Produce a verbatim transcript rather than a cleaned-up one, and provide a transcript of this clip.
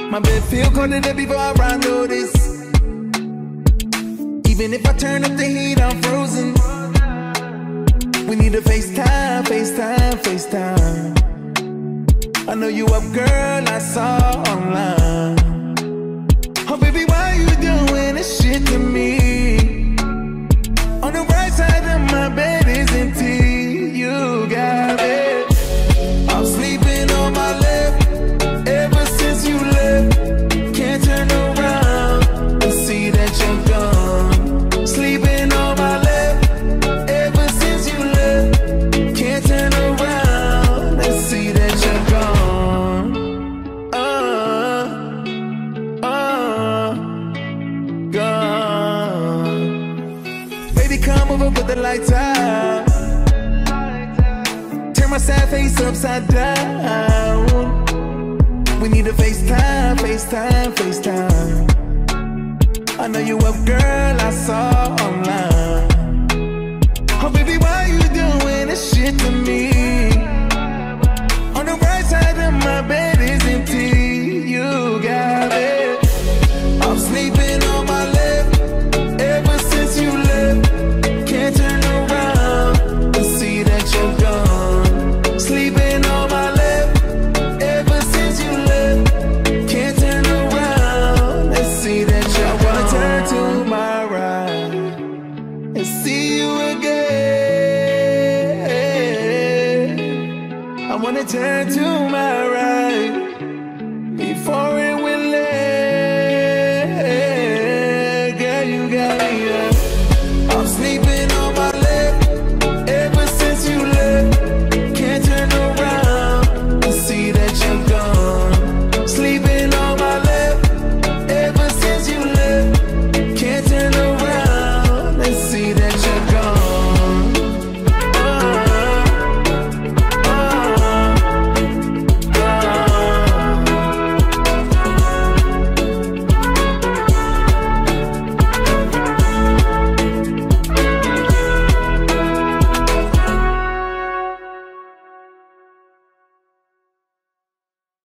My bed feel colder than before I run this. Even if I turn up the heat, I'm frozen. We need to FaceTime, FaceTime, FaceTime. I know you up, girl, I saw online. Oh, baby, why you doing this shit to me? On the right side of my bed is empty. You got it. I'm sleeping on my left ever since you left. Can't turn around and see that you're gone. Sleeping on my left ever since you left. Can't turn around and see that you're gone. Uh, uh, gone. Baby, come over, put the lights out. Turn my sad face upside down. We need to FaceTime, FaceTime, FaceTime. I know you up, girl, I saw online. Oh, baby, why you doing this shit to me? On the right side of my bed is empty. You got it. I'm sleeping on my left ever since you left. Can't turn around and see that you're gone. Sleeping on my left ever since you left. Can't turn around and see that you're gone. I wanna turn to my right and see you again. I wanna turn to my